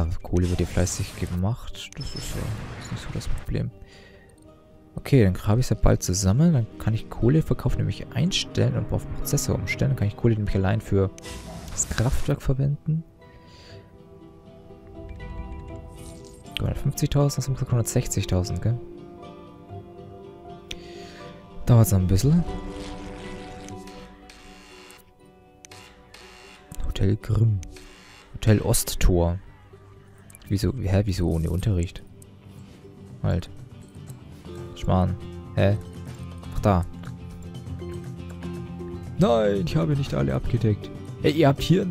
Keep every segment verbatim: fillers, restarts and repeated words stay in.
Kohle wird hier fleißig gemacht. Das ist ja nicht so das Problem. Okay, dann habe ich es ja bald zusammen. Dann kann ich Kohleverkauf nämlich einstellen und auf Prozessor umstellen. Dann kann ich Kohle nämlich allein für das Kraftwerk verwenden. hundertfünfzigtausend, das sind hundertsechzigtausend, gell? Dauert es noch ein bisschen. Hotel Grimm. Hotel Osttor. Wieso, hä, wieso ohne Unterricht? Halt. Schmarrn. Hä? Ach, da. Nein, ich habe nicht alle abgedeckt. Ey, ihr habt hier...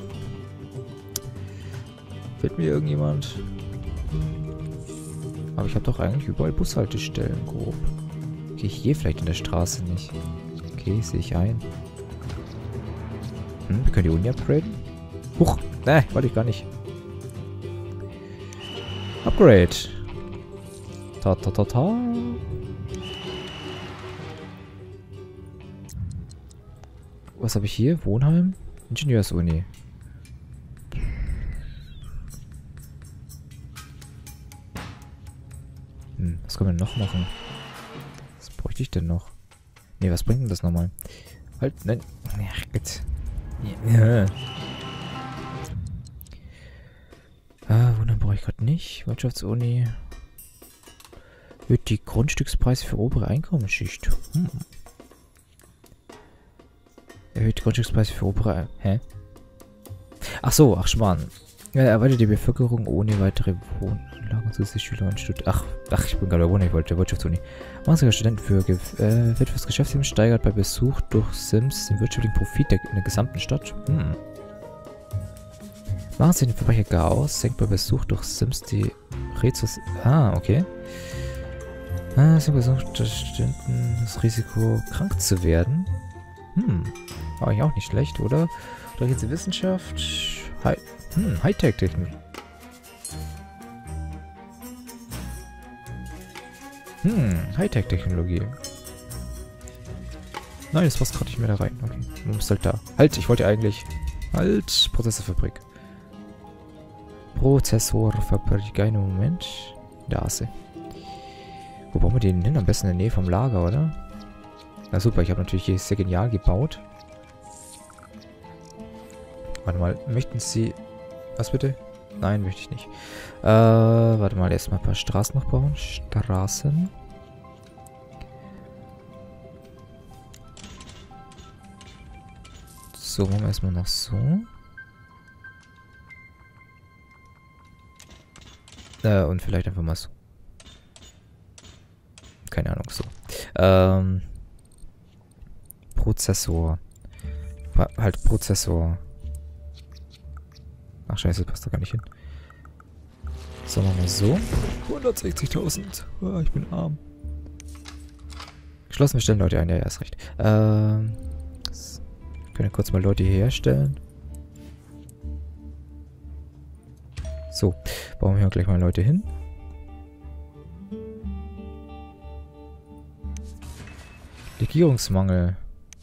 Fällt mir irgendjemand... Aber ich habe doch eigentlich überall Bushaltestellen, grob. Okay, hier vielleicht in der Straße nicht. Okay, sehe ich ein. Hm, wir können die Uni upgraden. Huch, ne, wollte ich gar nicht. Upgrade. Ta ta ta ta. Was habe ich hier? Wohnheim? Ingenieursuni. Hm, was können wir noch machen? Was bräuchte ich denn noch? Ne, was bringt denn das nochmal? Halt, nein. Ach, Gott. Ja. Ah, Wohnheim brauche ich gerade nicht. Wirtschaftsuni. Wird die Grundstückspreise für obere Einkommensschicht. Hm. Erhöht Grundstückspreise für obere... Hä? Ach so, ach Schmarrn. Ja, erweitert die Bevölkerung ohne weitere Wohnlagen zusätzlich Schüler und Studenten. Ach, ach, ich bin gerade der Wohner, ich wollte der Wirtschaftsuni. Maßiger Studenten für, äh, wird fürs Geschäftsleben steigert bei Besuch durch Sims den wirtschaftlichen Profit der, in der gesamten Stadt. Hm. Machen Sie den Verbrecher gar aus, senkt bei Besuch durch Sims die Rezos... Ah, okay. Ah, Sie besucht Studenten das Risiko, krank zu werden. Hm. War eigentlich auch nicht schlecht, oder? Durch jetzt die Wissenschaft... Hi hm, Hightech-Technik. Hm, Hightech-Technologie. Nein, das passt gerade nicht mehr da rein. Okay, man muss halt da. Halt, ich wollte eigentlich... Halt, Prozessorfabrik. Prozessorfabrik, einen Moment. Da ist sie. Wo bauen wir den hin? Am besten in der Nähe vom Lager, oder? Na super, ich habe natürlich hier sehr genial gebaut. Warte mal, möchten Sie... Was bitte? Nein, möchte ich nicht. Äh, warte mal, erstmal ein paar Straßen noch bauen. Straßen. So, machen wir erstmal noch so. Äh, und vielleicht einfach mal so. Keine Ahnung, so. Ähm... Prozessor. Halt Prozessor. Ach scheiße, passt da gar nicht hin. So, machen wir so. hundertsechzigtausend. Oh, ich bin arm. Geschlossen, wir stellen Leute ein. Ja, ja, ist recht. Ähm. Können wir kurz mal Leute hier herstellen. So, bauen wir hier gleich mal Leute hin. Legierungsmangel.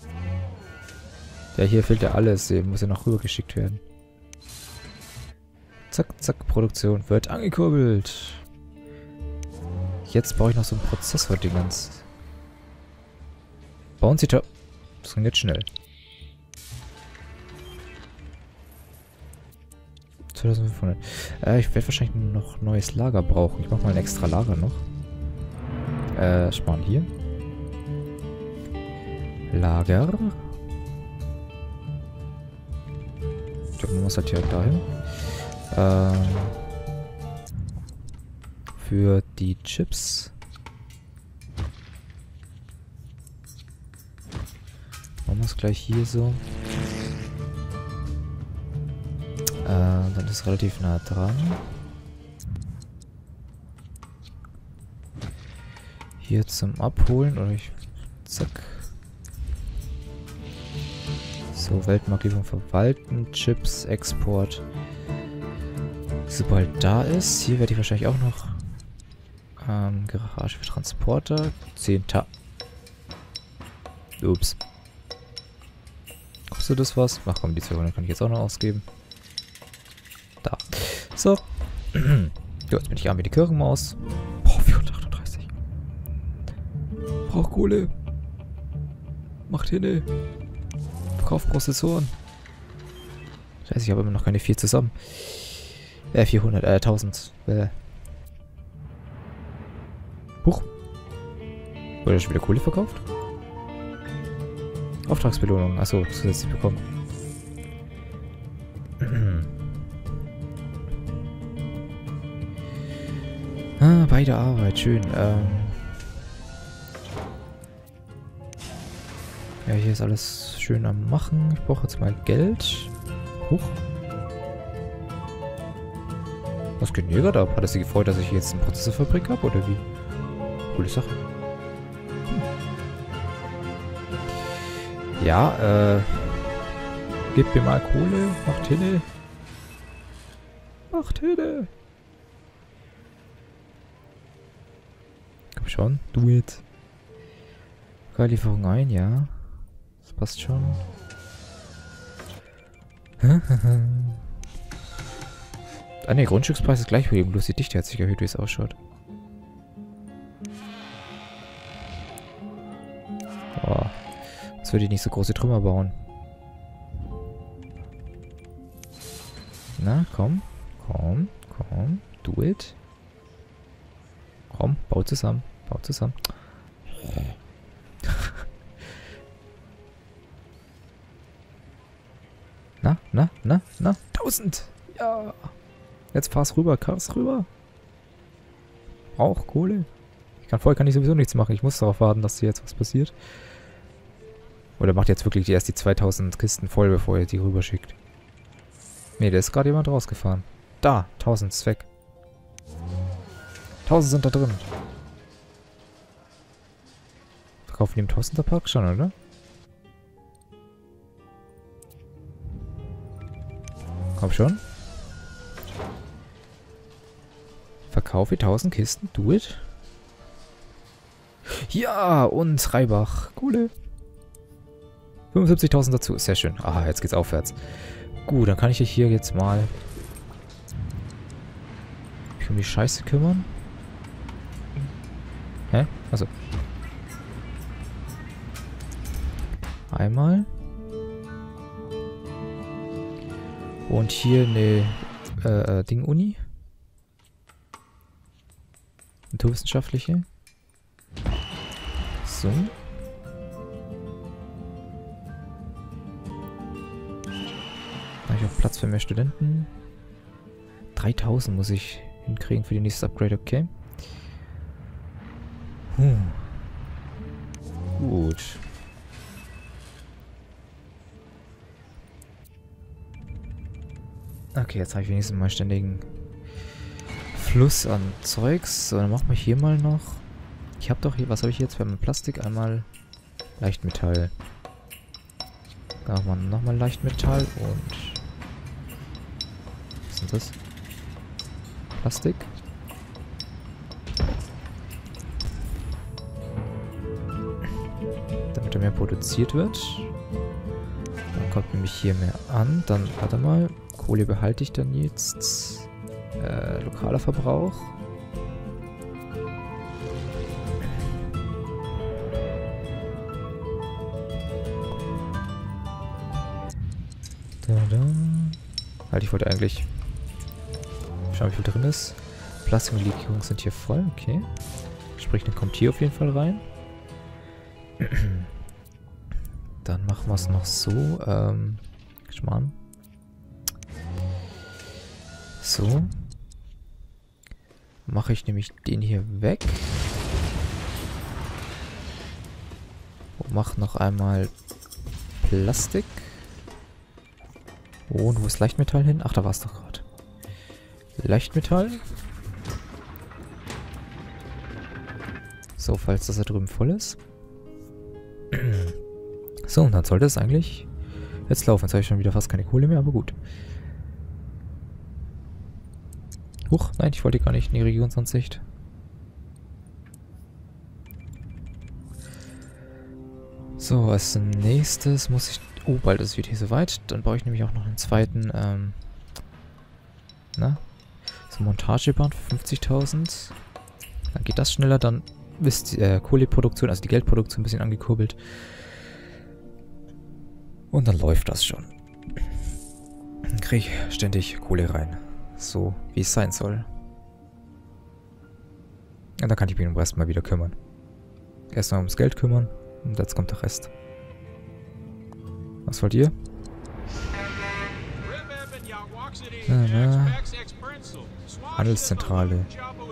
Ja, hier fehlt ja alles. Hier muss ja noch rübergeschickt werden. Zack, zack, Produktion wird angekurbelt. Jetzt brauche ich noch so einen Prozessor-Dingens. Bauen Sie da... Das ging jetzt schnell. zweitausendfünfhundert. Äh, ich werde wahrscheinlich noch ein neues Lager brauchen. Ich mache mal ein extra Lager noch. Äh, sparen hier. Lager. Ich glaube, man muss halt hier dahin. Ähm, für die Chips. Machen wir es gleich hier so. Äh, dann ist es relativ nah dran. Hier zum Abholen oder ich... Zack. So, Weltmarktlieferung verwalten, Chips, Export. Sobald da ist, hier werde ich wahrscheinlich auch noch ähm, Garage für Transporter. zehn Ta. Ups. Kostet das was? Ach komm, die zweihundert kann ich jetzt auch noch ausgeben. Da. So, So, jetzt bin ich arm wie die Kirchenmaus. Boah, vierhundertachtunddreißig. Brauch Kohle. Macht hin. Verkauf Prozessoren. Scheiße, ich habe immer noch keine vier zusammen. Äh, vierhundert, äh, tausend. Äh. Huch. Wurde schon wieder Kohle verkauft? Auftragsbelohnung. Achso, zusätzlich bekommen. ah, beide Arbeit. Schön. Ähm. Ja, hier ist alles schön am Machen. Ich brauche jetzt mal Geld. Huch. Was geht denn hier gerade ab? Hat es Sie gefreut, dass ich jetzt eine Prozessorfabrik habe, oder wie? Coole Sache. Hm. Ja, äh... Gib mir mal Kohle. Macht hinne. Macht hinne. Komm schon. Do it. Lieferung ein, ja. Das passt schon. Ah ne, Grundstückspreis ist gleich geblieben, bloß die Dichte hat sich erhöht, wie es ausschaut. Boah. Jetzt würde ich nicht so große Trümmer bauen. Na, komm. Komm, komm. Do it. Komm, bau zusammen. Bau zusammen. Na, na, na, na. tausend! Ja! Jetzt fahr's rüber, fahr's rüber. Brauch Kohle. Ich kann vorher kann ich sowieso nichts machen. Ich muss darauf warten, dass hier jetzt was passiert. Oder macht jetzt wirklich erst die zweitausend Kisten voll, bevor ihr die rüber schickt. Ne, da ist gerade jemand rausgefahren. Da, tausend ist weg. tausend sind da drin. Verkaufen die im Tausender-Park schon, oder? Komm schon. Verkaufe tausend Kisten. Do it. Ja, und Reibach. Coole. fünfundsiebzigtausend dazu. Sehr schön. Ah, jetzt geht's aufwärts. Gut, dann kann ich mich hier jetzt mal mich um die Scheiße kümmern. Hä? Also. Einmal. Und hier eine äh, Ding-Uni. Naturwissenschaftliche. So. Da habe ich auch Platz für mehr Studenten. dreitausend muss ich hinkriegen für die nächste Upgrade, okay. Hm. Gut. Okay, jetzt habe ich wenigstens mal ständigen Fluss an Zeugs. So, dann machen wir hier mal noch. Ich habe doch hier, was habe ich jetzt? Wir haben Plastik, einmal Leichtmetall. Da haben wir nochmal Leichtmetall und... Was ist das? Plastik. Damit er mehr produziert wird. Dann kommt nämlich hier mehr an. Dann, warte mal, Kohle behalte ich dann jetzt. Äh, lokaler Verbrauch. Da, da. Halt, ich wollte eigentlich schauen, wie viel drin ist. Plastik und Legierungen sind hier voll, okay. Sprich, dann kommt hier auf jeden Fall rein. Dann machen wir es noch so. Ähm, Schmarrn. So. Mache ich nämlich den hier weg. Und mache noch einmal Plastik. Und wo ist Leichtmetall hin? Ach, da war es doch gerade. Leichtmetall. So, falls das da drüben voll ist. So, und dann sollte es eigentlich jetzt laufen. Jetzt habe ich schon wieder fast keine Kohle mehr, aber gut. Huch, nein, ich wollte gar nicht in die Regionsansicht. So, als nächstes muss ich... Oh, bald ist es wieder hier soweit. Dann baue ich nämlich auch noch einen zweiten, ähm... Na? So, Montageband für fünfzigtausend. Dann geht das schneller, dann ist die äh, Kohleproduktion, also die Geldproduktion ein bisschen angekurbelt. Und dann läuft das schon. Dann kriege ich ständig Kohle rein. So, wie es sein soll. Und dann kann ich mich um den Rest mal wieder kümmern. Erstmal ums Geld kümmern und jetzt kommt der Rest. Was wollt ihr? Na, na. Handelszentrale.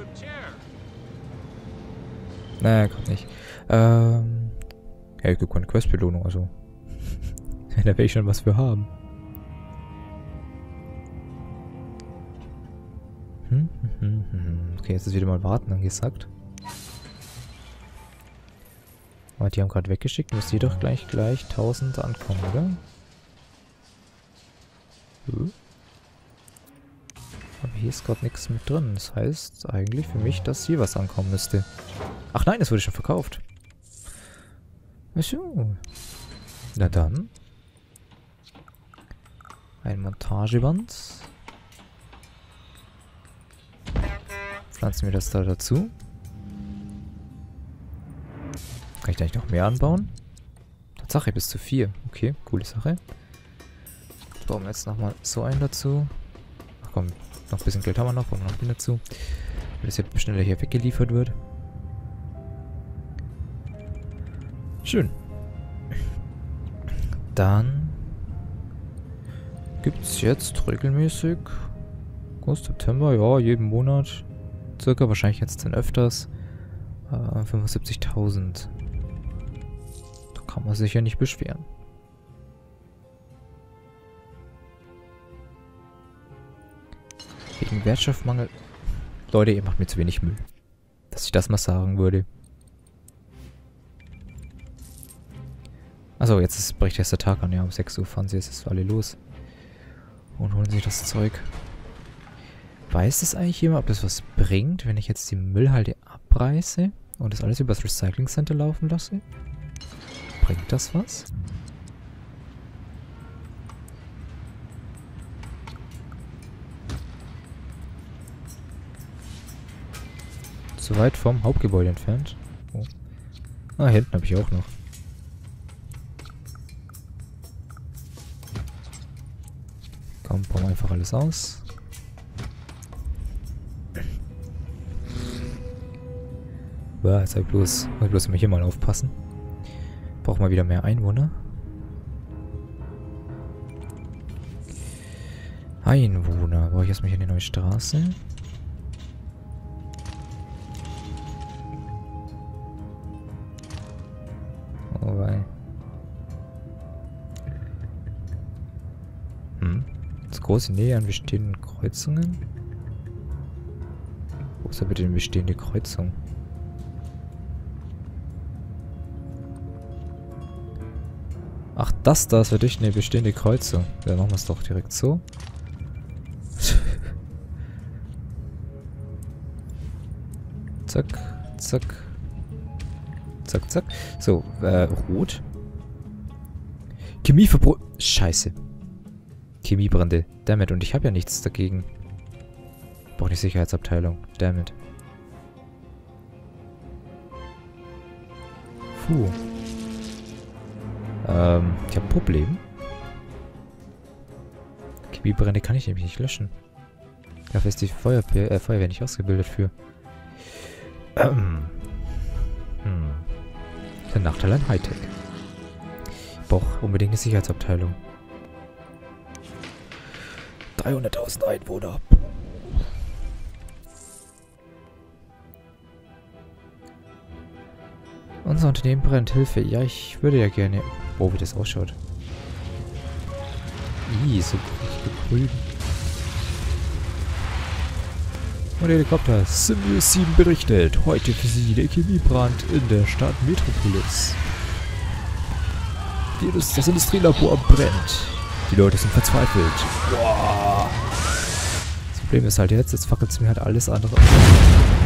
Naja, gerade nicht. Ähm. Ja, ich gibt keine Questbelohnung, also. Da werde ich schon was für haben. Hm, hm, hm, hm. Okay, jetzt ist wieder mal warten angesagt. Aber die haben gerade weggeschickt, muss die doch gleich gleich tausend ankommen, oder? Hm. Aber hier ist gerade nichts mit drin. Das heißt eigentlich für mich, dass hier was ankommen müsste. Ach nein, das wurde schon verkauft. Ach so. Na dann. Ein Montageband. Pflanzen wir das da dazu. Kann ich da nicht noch mehr anbauen? Tatsache, bis zu vier. Okay, coole Sache. Bauen wir jetzt nochmal so einen dazu. Ach komm, noch ein bisschen Geld haben wir noch. Bauen wir noch den dazu. Weil das jetzt schneller hier weggeliefert wird. Schön. Dann gibt es jetzt regelmäßig August, September, ja, jeden Monat. Circa, wahrscheinlich jetzt dann öfters. Äh, fünfundsiebzigtausend. Da kann man sich ja nicht beschweren. Wegen Wertstoffmangel. Leute, ihr macht mir zu wenig Müll. Dass ich das mal sagen würde. Achso, jetzt ist, bricht erst der Tag an. Ja, um sechs Uhr fahren sie jetzt alle los. Und holen sich das Zeug. Weiß das eigentlich jemand, ob das was bringt, wenn ich jetzt die Müllhalde abreiße und das alles über das Recycling Center laufen lasse? Bringt das was? Zu weit vom Hauptgebäude entfernt. Oh. Ah, hinten habe ich auch noch. Komm, bauen wir einfach alles aus. Boah, jetzt hab ich bloß, muss ich bloß immer hier mal aufpassen. Brauchen wir wieder mehr Einwohner. Einwohner. Brauche ich erstmal hier eine neue Straße. Oh wei. Hm. Das große Nähe an bestehenden Kreuzungen. Wo ist da bitte eine bestehende Kreuzung? Ach, das da ist für dich eine bestehende Kreuzung. Ja, machen wir es doch direkt so. Zack, zack. Zack, zack. So, äh, rot. Chemieverbot. Scheiße. Chemiebrände. Dammit. Und ich habe ja nichts dagegen. Brauche die Sicherheitsabteilung. Dammit. Puh. Ähm, ich habe ein Problem. Chemiebrände kann ich nämlich nicht löschen. Dafür ist die Feuerwehr, äh, Feuerwehr nicht ausgebildet für. Ähm. Hm. Der Nachteil an Hightech. Ich brauche unbedingt eine Sicherheitsabteilung. dreihunderttausend Einwohner. Unser Unternehmen brennt. Hilfe. Ja, ich würde ja gerne... Oh, wie das ausschaut. Ih, so grün. Und der Helikopter. Sirius sieben berichtet. Heute für Sie der Chemiebrand in der Stadt Metropolis. Das Industrielabor brennt. Die Leute sind verzweifelt. Wow. Das Problem ist halt jetzt, jetzt fackelt es mir halt alles andere auf.